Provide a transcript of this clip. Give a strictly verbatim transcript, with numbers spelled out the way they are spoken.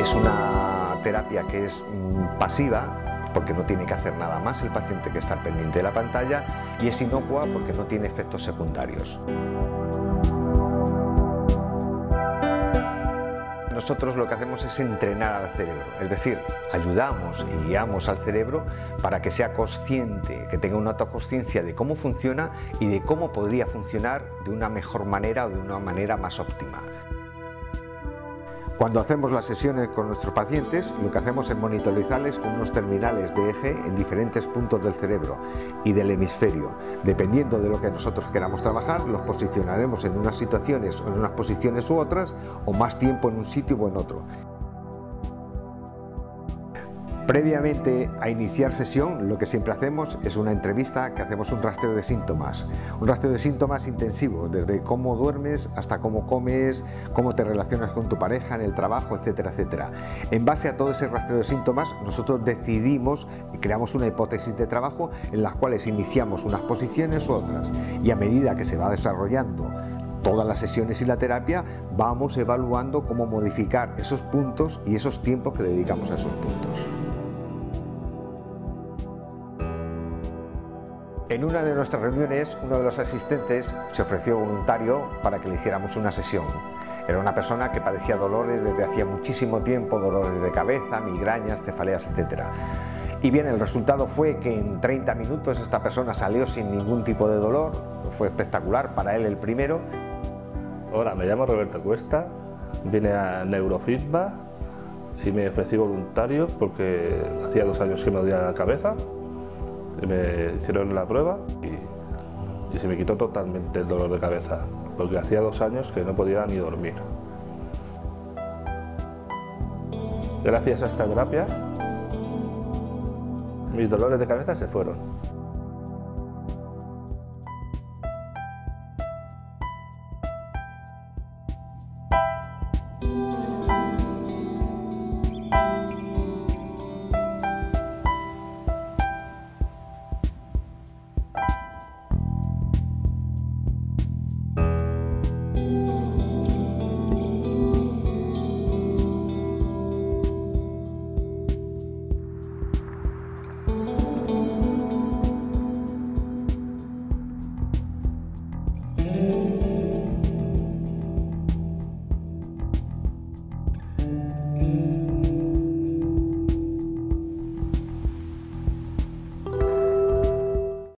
Es una terapia que es pasiva, porque no tiene que hacer nada más el paciente que estar pendiente de la pantalla, y es inocua porque no tiene efectos secundarios. Nosotros lo que hacemos es entrenar al cerebro, es decir, ayudamos y guiamos al cerebro para que sea consciente, que tenga una autoconsciencia de cómo funciona y de cómo podría funcionar de una mejor manera o de una manera más óptima. Cuando hacemos las sesiones con nuestros pacientes, lo que hacemos es monitorizarles con unos terminales de eje en diferentes puntos del cerebro y del hemisferio. Dependiendo de lo que nosotros queramos trabajar, los posicionaremos en unas situaciones o en unas posiciones u otras, o más tiempo en un sitio o en otro. Previamente a iniciar sesión, lo que siempre hacemos es una entrevista, que hacemos un rastreo de síntomas, un rastreo de síntomas intensivo, desde cómo duermes hasta cómo comes, cómo te relacionas con tu pareja, en el trabajo, etcétera, etcétera. En base a todo ese rastreo de síntomas, nosotros decidimos y creamos una hipótesis de trabajo en las cuales iniciamos unas posiciones u otras, y a medida que se va desarrollando todas las sesiones y la terapia, vamos evaluando cómo modificar esos puntos y esos tiempos que dedicamos a esos puntos. En una de nuestras reuniones, uno de los asistentes se ofreció voluntario para que le hiciéramos una sesión. Era una persona que padecía dolores desde hacía muchísimo tiempo, dolores de cabeza, migrañas, cefaleas, etcétera. Y bien, el resultado fue que en treinta minutos esta persona salió sin ningún tipo de dolor. Fue espectacular, para él el primero. Hola, me llamo Roberto Cuesta, vine a Neurofeedback y me ofrecí voluntario porque hacía dos años que me dolía la cabeza. Me hicieron la prueba y, y se me quitó totalmente el dolor de cabeza, porque hacía dos años que no podía ni dormir. Gracias a esta terapia, mis dolores de cabeza se fueron.